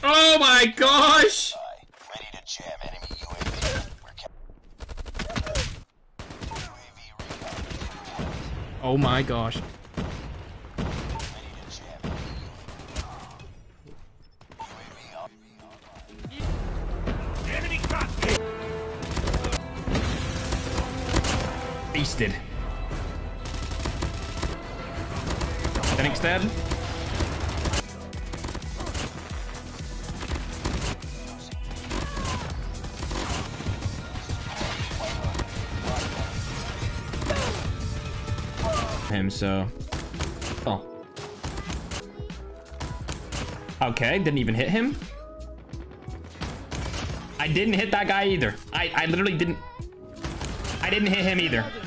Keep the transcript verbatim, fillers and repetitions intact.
Oh my gosh! Ready to jam enemy U A V. We're U A V recon. Oh my gosh. Ready to jam enemy U A V online. Enemy contact. Beasted. Phoenix dead. Him so. Oh. Okay, didn't even hit him. I didn't hit that guy either. I I literally didn't. I didn't hit him either.